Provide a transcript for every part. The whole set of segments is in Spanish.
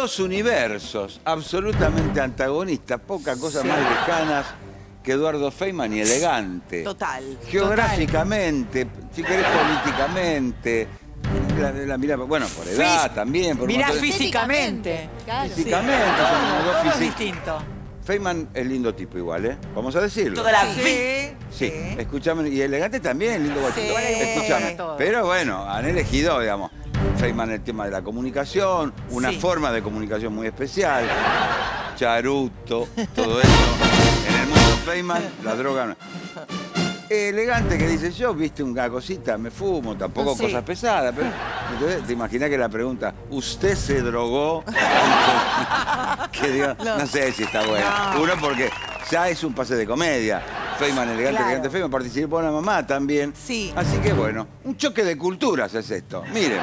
dos universos absolutamente antagonistas, poca cosa más lejanas que Eduardo Feynman y Elegante. Total. Geográficamente, si querés políticamente, la mirá, bueno, por edad también. Por mirá físicamente. Claro. Físicamente, Sí, son dos todo es físicos. distinto. Feynman es lindo tipo igual, ¿eh? Vamos a decirlo. Toda la Sí, escuchame, y Elegante también, lindo guachito. Sí, Escuchame. todo. Pero bueno, han elegido, digamos, Feynman el tema de la comunicación, una Sí. forma de comunicación muy especial, charuto, todo eso. En el mundo Feynman, la droga no. Elegante que dice yo, viste una cosita, me fumo, tampoco Sí. cosas pesadas. Pero, entonces, te imaginas que la pregunta, ¿usted se drogó? Que digo, no sé si está bueno. No. Uno porque ya es un pase de comedia. Feynman, Elegante, Claro. Elegante, Feynman, participó la mamá también. Sí. Así que bueno, un choque de culturas es esto. Miren.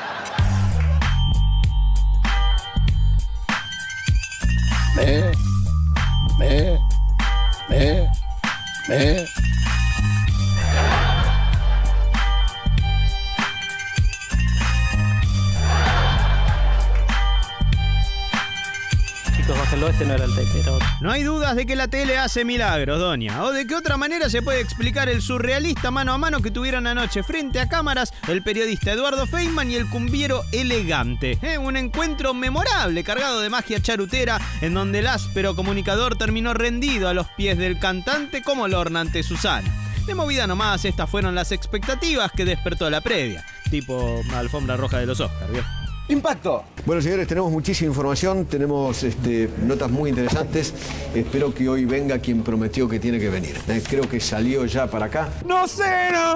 Chicos, bájenlo, este no era el tape, era otro. No hay dudas de que la tele hace milagros, doña. O de qué otra manera se puede explicar el surrealista mano a mano que tuvieron anoche frente a cámaras el periodista Eduardo Feynman y el cumbiero Elegante. Un encuentro memorable, cargado de magia charutera, en donde el áspero comunicador terminó rendido a los pies del cantante como Lorna ante Susana. De movida nomás, estas fueron las expectativas que despertó la previa. Tipo alfombra roja de los Oscars, ¿vio? ¡Impacto! Bueno, señores, tenemos muchísima información, tenemos notas muy interesantes. Espero que hoy venga quien prometió que tiene que venir. Creo que salió ya para acá. ¡No sé, no!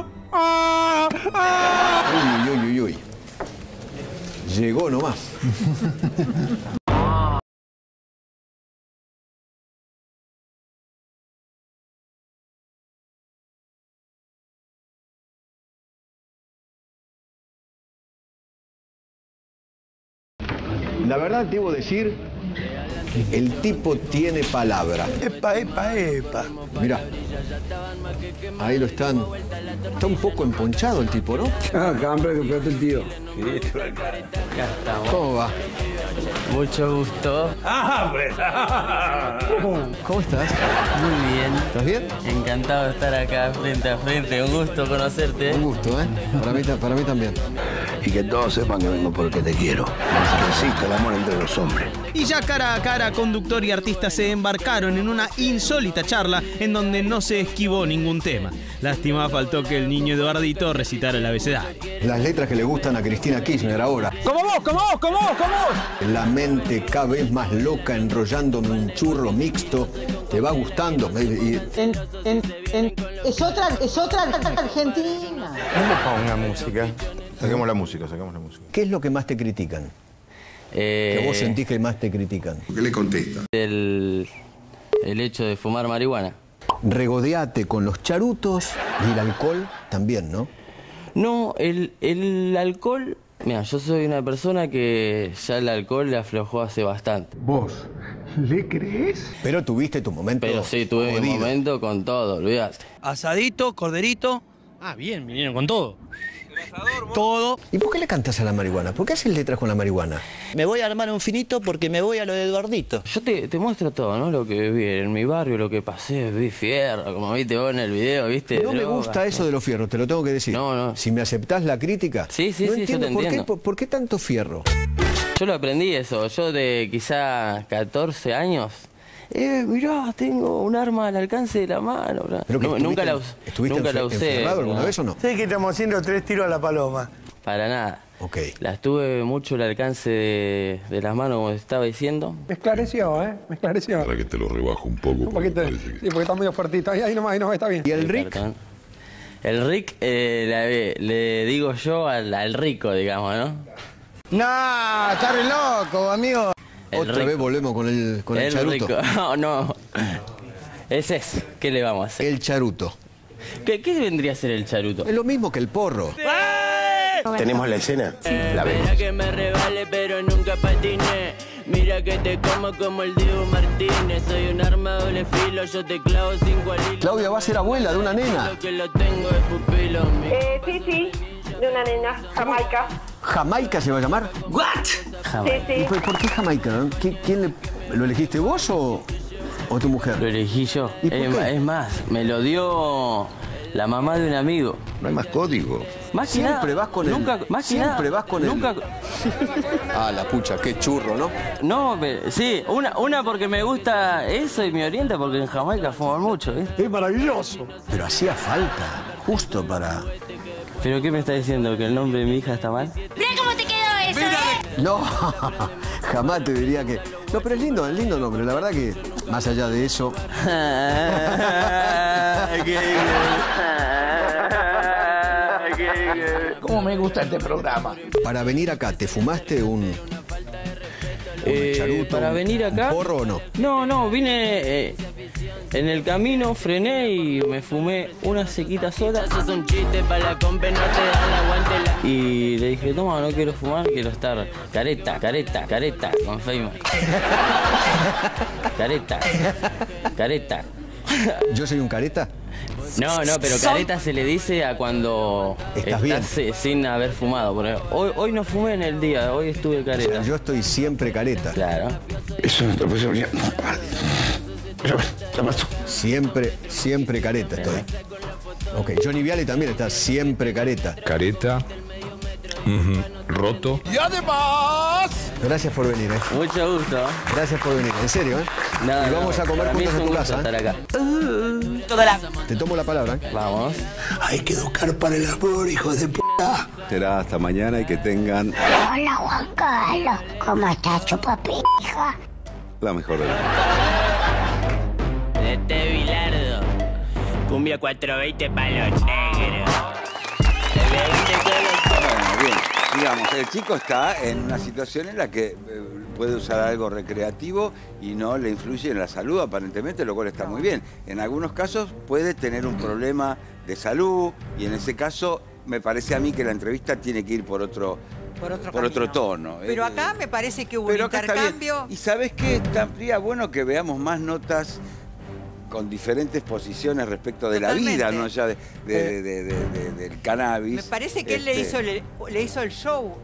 Uy, uy, uy, uy. Llegó nomás. La verdad, debo decir, el tipo tiene palabra. Epa, epa, epa. Mirá, ahí lo están. Está un poco emponchado el tipo, ¿no? Ah, hambre que plata el tío. Acá estamos. ¿Cómo va? Mucho gusto. ¿Cómo estás? Muy bien. ¿Estás bien? Encantado de estar acá frente a frente. Un gusto conocerte. Un gusto, ¿eh? Para mí también. Y que todos sepan que vengo porque te quiero. Que existe el amor entre los hombres. Y ya cara a cara, conductor y artista se embarcaron en una insólita charla en donde no se esquivó ningún tema. Lástima faltó que el niño Eduardito recitara el abecedario. Las letras que le gustan a Cristina Kirchner ahora. ¡Como vos, como vos, como vos, como vos! La mente cada vez más loca enrollándome un churro mixto. ¿Te va gustando? Es otra Argentina. No me ponga música. Saquemos la música. ¿Qué es lo que más te critican? Que vos sentís que más te critican. ¿Qué le contesta? El hecho de fumar marihuana. Regodeate con los charutos y el alcohol también, ¿no? No, el alcohol... Mira, yo soy una persona que ya el alcohol le aflojó hace bastante. ¿Vos le crees? Pero tuviste tu momento. Pero sí, tuve mi jodido. momento con todo, olvídate. Asadito, corderito. Ah, bien, vinieron con todo. Todo. ¿Y por qué le cantas a la marihuana? ¿Por qué haces letras con la marihuana? Me voy a armar un finito porque me voy a lo de Eduardito. Yo te muestro todo, ¿no? Lo que vi en mi barrio, lo que pasé, vi fierro, como viste vos en el video, ¿viste? No me gusta eso de los fierros, te lo tengo que decir. No. Si me aceptás la crítica, Sí, no sí, yo entiendo te por qué, entiendo. por qué tanto fierro. Yo lo aprendí eso, yo de quizá 14 años. Mirá, tengo un arma al alcance de la mano. Bro. Pero que Nunca la ¿Estuviste usé. enferrado alguna vez o no? Sé que estamos haciendo 3 tiros a la paloma. Para nada. Ok. Las tuve mucho al alcance de las manos, como te estaba diciendo. Me esclareció, ¿eh? Me esclareció. Para que te lo rebajo un poco. Un poquito. Sí, porque está medio fuertito. Ahí nomás, está bien. ¿Y el Rick? Perdón. El Rick, le digo yo al rico, digamos, ¿no? No, está re loco, amigo. El Otra rico. vez volvemos con el charuto. Rico. No. Ese es. ¿Qué le vamos a hacer? El charuto. ¿Qué vendría a ser el charuto? Es lo mismo que el porro. ¿Tenemos la escena? La vemos. Mira que me rebale pero nunca patiné. Mira que te como el Diego Martínez. Soy un arma doble filo, yo te clavo 5 al hilo. Claudia va a ser abuela de una nena. Lo que lo tengo es pupilo. Sí, de una nena, Jamaica. ¿Jamaica se va a llamar? ¿Y por qué Jamaica? ¿No? ¿Lo elegiste vos o tu mujer? Lo elegí yo. ¿Y por qué? Es más, me lo dio la mamá de un amigo. No hay más código. Más que Siempre nada, vas con nunca, él. más que Siempre nada, vas con él. nunca, Ah, la pucha, qué churro, ¿no? No, pero, sí, una porque me gusta eso y me orienta porque en Jamaica fuman mucho, ¿eh? Es maravilloso. Pero hacía falta, justo para... ¿Pero qué me está diciendo? ¿Que el nombre de mi hija está mal? Mira cómo te quedó eso, No, jamás te diría que... No, pero es lindo nombre. La verdad que, más allá de eso... ¿Cómo me gusta este programa? Para venir acá, ¿te fumaste un charuto, para venir acá, un porro o no? No, vine en el camino, frené y me fumé una sequita sola. Sos un chiste para la compa, no te da la guante. Y le dije, toma, no quiero fumar, quiero estar careta, con Feynman. Careta. ¿Yo soy un careta? No, pero careta se le dice a cuando ¿Estás bien? sin haber fumado. Porque hoy no fumé en el día, hoy estuve O careta. sea, yo estoy siempre careta. Claro. Eso no te puede ser. Siempre careta estoy. Ok, Johnny Viale también está siempre careta. Careta. Roto. Y además... Gracias por venir, Mucho gusto. Gracias por venir, en serio, Nada, y vamos a comer para mí juntos es en un tu gusto casa. estar acá. Te tomo la palabra, Vamos. Hay que educar para el amor, hijos de puta. Será hasta mañana y que tengan Hola, Juan Carlos. ¿Cómo estás, chupapija? la mejor de las. Este Bilardo. Cumbia 420 pa' los negros. Bueno, bien. Digamos, el chico está en una situación en la que puede usar algo recreativo y no le influye en la salud, aparentemente, lo cual está muy bien. En algunos casos puede tener un problema de salud y en ese caso me parece a mí que la entrevista tiene que ir por otro tono. Pero acá me parece que hubo un Pero acá está bien. intercambio. Y ¿sabés qué? Estaría bueno que veamos más notas con diferentes posiciones respecto de Totalmente. la vida, no ya del cannabis. Me parece que él le hizo el show,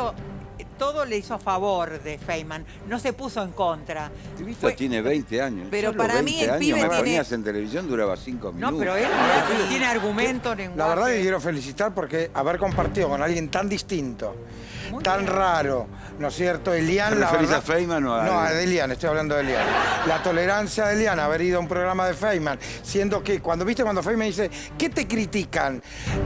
todo le hizo a favor de Feynman, no se puso en contra. Vito tiene 20 años. Pero Solo para mí 20 el años, pibe me tiene- ponías en televisión, duraba 5 minutos. No, pero él tiene argumento, La lenguaje. verdad que quiero felicitar porque haber compartido con alguien tan distinto, tan raro, ¿no es cierto? Elian, ¿Te la referís verdad... a Feynman o a...? No, de Elian, estoy hablando de Elian. La tolerancia de Elian, haber ido a un programa de Feynman, siendo que cuando Feynman dice, ¿qué te critican?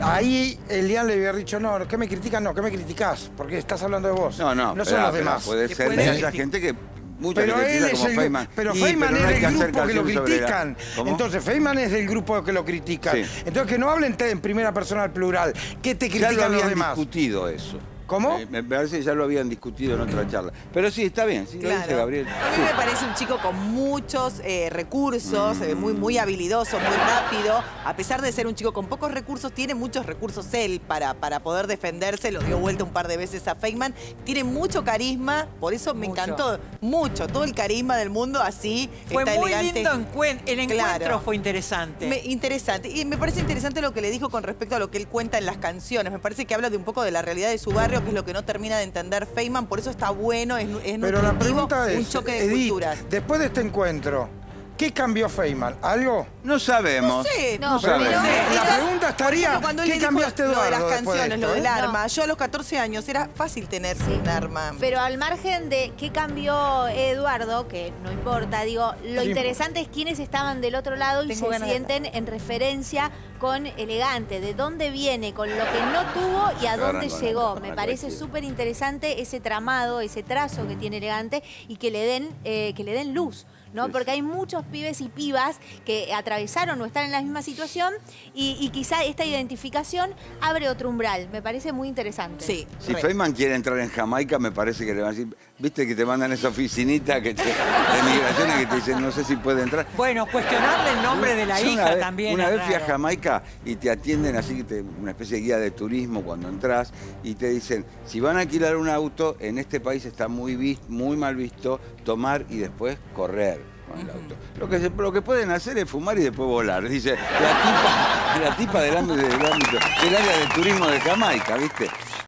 Ahí Elian le había dicho, no, ¿qué me critican? No, ¿qué me criticás? Porque estás hablando de vos. No, son los demás. Puede ser puede- mucha gente que... Mucha Pero que él critica es como el Feynman. pero Y, Feynman no es hay del que hacer grupo que lo canción sobre la- critican. ¿Cómo? Entonces Feynman es del grupo que lo critican. Sí. Entonces que no hablen en primera persona al plural. ¿Qué te Ya lo critican los habían demás? discutido eso. ¿Cómo? Me parece que ya lo habían discutido en otra charla. Pero sí, está bien, sí, lo dice Claro. Gabriel. A mí Sí. me parece un chico con muchos recursos, muy habilidoso, muy rápido. A pesar de ser un chico con pocos recursos, tiene muchos recursos él para poder defenderse. Lo dio vuelta un par de veces a Feynman. Tiene mucho carisma, por eso me encantó mucho. Todo el carisma del mundo así. Fue está muy elegante. lindo el encuentro, Claro. fue interesante. Interesante. Y me parece interesante lo que le dijo con respecto a lo que él cuenta en las canciones. Me parece que habla de un poco de la realidad de su barrio, que es lo que no termina de entender Feynman. Por eso está bueno, es Pero la nutritivo, pregunta es, un choque de Edith, culturas. después de este encuentro, ¿qué cambió Feynman? ¿Algo? No sabemos. No sé, No sabemos. La pregunta estaría, cuando él ¿qué le dijo cambiaste, lo de Eduardo, las después de canciones, esto, lo del eh? arma? Yo a los 14 años era fácil tener un arma. Pero al margen de qué cambió Eduardo, que no importa, digo, lo Sí, interesante es quiénes estaban del otro lado y Tengo se ganas de sienten en referencia con Elegante, de dónde viene, con lo que no tuvo y a Se dónde agarran con llegó. la Me mano, parece cualquiera. súper interesante ese tramado, ese trazo que tiene Elegante y que le den luz. ¿No? Sí. Porque hay muchos pibes y pibas que atravesaron o están en la misma situación y quizá esta identificación abre otro umbral. Me parece muy interesante. Sí. Si Feynman quiere entrar en Jamaica, me parece que le van a decir, viste que te mandan esa oficinita de migraciones que te dicen, no sé si puede entrar. Bueno, cuestionarle el nombre de la Yo hija también. Una es vez fui a raro. Jamaica y te atienden así, una especie de guía de turismo cuando entras y te dicen, si van a alquilar un auto, en este país está muy mal visto tomar y después correr con el auto. Lo que pueden hacer es fumar y después volar. Dice la tipa del área de turismo de Jamaica, ¿viste?